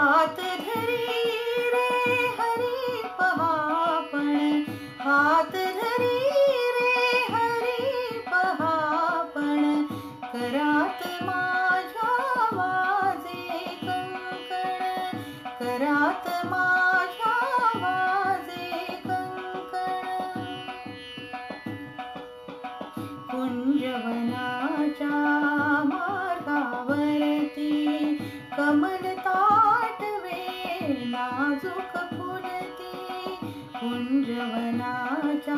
हात धरी रे हरी पहापण, हात धरी रे हरी पहापण, करात माझ्या वाजे कंकण, करात माझ्या वाजे कंकण. कुंजवनाच्या मार्गावरती कमल ताटवे नाजूक फुलती, कुंजवनाच्या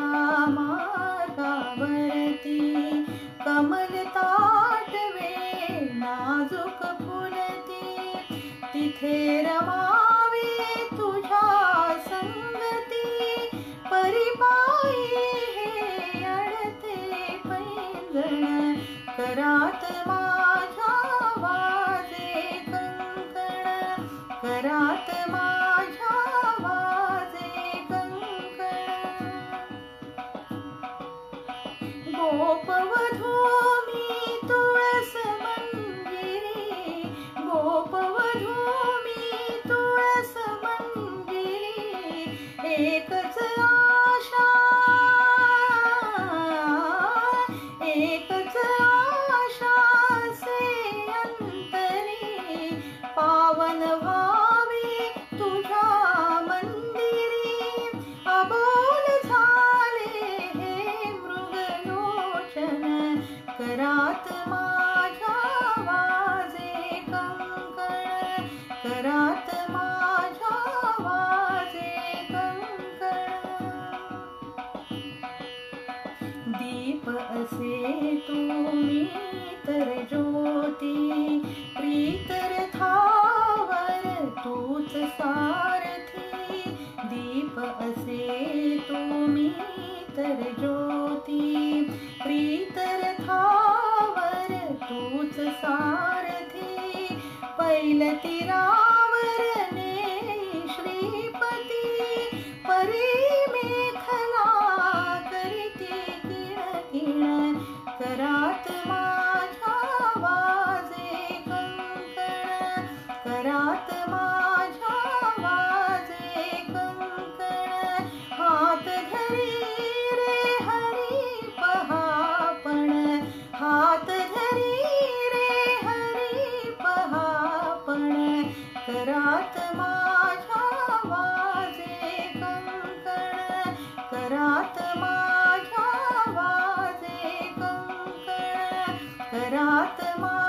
मार्गावरती कमल ताटवे नाजूक फुलती, तिथे रमावे तुझ्या संगती, परिपायी हे अडते पैंजण, करात माझ्या वाजे कंकण, करात माझ्या वाजे कंकण. गोपवधू मी तुळस मंजिरी, गोपवधू मी तुळस मंजिरी, एकच आशा, एकच आशा से अंतरी, पावन व्हावे तुझ्या मंदिरी, अबोल झाले हे मृगलोचन, करात माझ्या वाजे कंकण, करात माझ्या वाजे कंकण. दीप असे तुम्ही तर ज्योती, प्रीतर थावर तूच सारथी, दीप असे तुम्ही तर ज्योती, प्रीतर थावर तूच सारथी, पैलतीरावर नेई श्रीपती, परी मेखला करीती किण किण, करात माझ्या वाजे कंकण, करात माझ्या वाजे कंकण. हात धरी रे हरी पहापण, हात धरी रे हरी पहापण, करात माझ्या वाजे कंकण, करात माझ्या वाजे कंकण, करात